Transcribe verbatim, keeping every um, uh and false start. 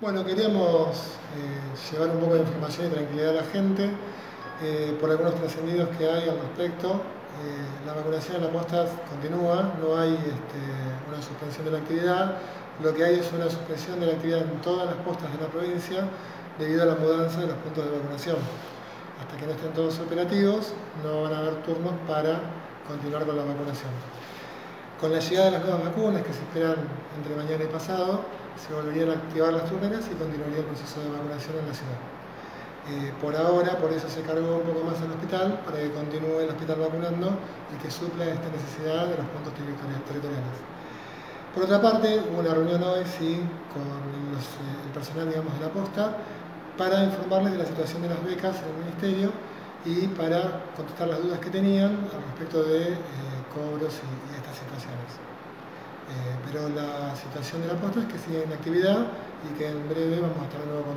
Bueno, queríamos eh, llevar un poco de información y tranquilidad a la gente eh, por algunos trascendidos que hay al respecto. Eh, la vacunación en la posta continúa, no hay este, una suspensión de la actividad. Lo que hay es una suspensión de la actividad en todas las postas de la provincia debido a la mudanza de los puntos de vacunación. Hasta que no estén todos operativos, no van a haber turnos para continuar con la vacunación. Con la llegada de las nuevas vacunas, que se esperan entre mañana y pasado, se volverían a activar las turneras y continuaría el proceso de vacunación en la ciudad. Eh, por ahora, por eso se cargó un poco más al hospital, para que continúe el hospital vacunando y que supla esta necesidad de los puntos territoriales. Por otra parte, hubo una reunión hoy sí, con los, eh, el personal digamos, de la posta para informarles de la situación de las becas en el Ministerio y para contestar las dudas que tenían al respecto de eh, cobros y, y estas situaciones. Eh, pero la situación de la posta es que sigue en actividad y que en breve vamos a estar de nuevo con